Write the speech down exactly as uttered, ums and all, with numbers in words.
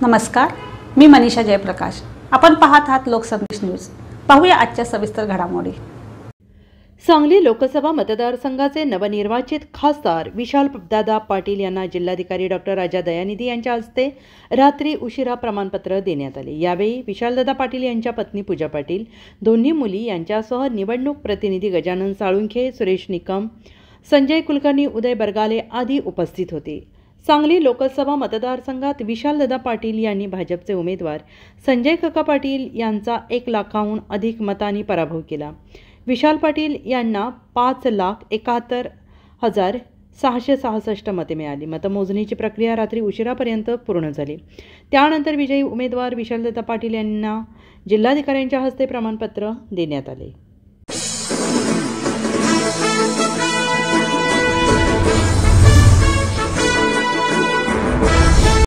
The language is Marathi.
नमस्कार, मी मनीषा जयप्रकाश। आपण पाहत आहात लोकसंदेश न्यूज। पाहूया आजच्या सविस्तर घडामोडी। सांगली लोकसभा मतदारसंघाचे नवनिर्वाचित खासदार विशालदादा पाटील यांना जिल्हाधिकारी डॉक्टर राजा दयानिधी यांच्या हस्ते रात्री उशिरा प्रमाणपत्र देण्यात आले। यावेळी विशालदादा पाटील यांच्या पत्नी पूजा पाटील, दोन्ही मुली यांच्यासह निवडणूक प्रतिनिधी गजानन साळुंखे, सुरेश निकम, संजय कुलकर्णी, उदय बरगाले आदी उपस्थित होते। सांगली लोकसभा मतदारसंघात विशालदादा पाटील यांनी भाजपचे उमेदवार संजय काका पाटील यांचा एक लाखाहून अधिक मतांनी पराभव केला। विशाल पाटील यांना पाच लाख एकाहत्तर हजार सहाशे सहासष्ट मते मिळाली। मतमोजणीची प्रक्रिया रात्री उशिरापर्यंत पूर्ण झाली। त्यानंतर विजयी उमेदवार विशालदादा पाटील यांना जिल्हाधिकाऱ्यांच्या हस्ते प्रमाणपत्र देण्यात आले।